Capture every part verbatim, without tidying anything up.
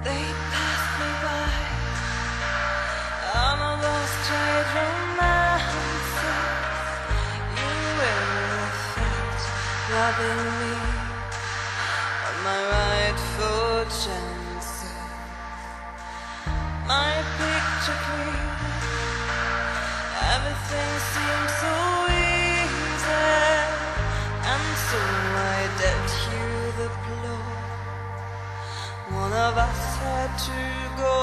They passed me by. I'm a lost trade romances. You will affect robbing me of my rightful chances. My picture queen, everything seems so easy, and so I dealt you the blow. One of us had to go.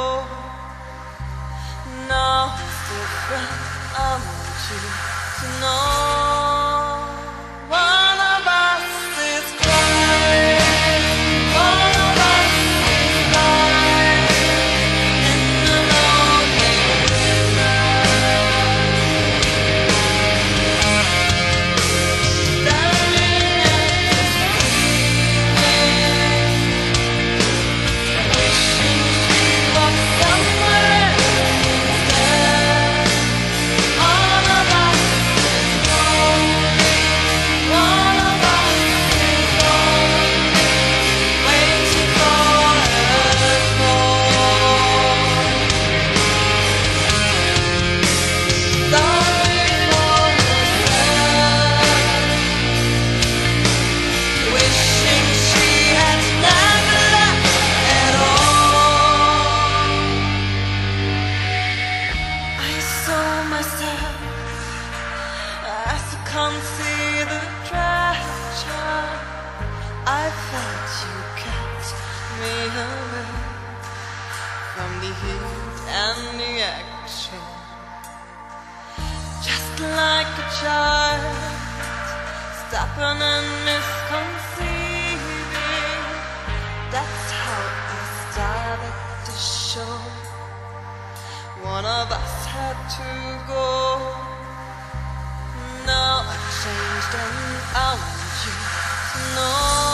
Now it's different, I want you to know. One of us is crying, one of us is lying in the lonely night, staring at the ceiling, wishing she was somewhere instead. One of us is lonely, one of us is lonely, waiting for her call. Sorry for herself, wishing she had never left at all. I saw myself as I can't see the treasure. I felt you kept me away from the heat and the action. Just like a child, stubborn and misconceiving. That's how I started to show. One of us had to go. Now I've changed and I want you to know.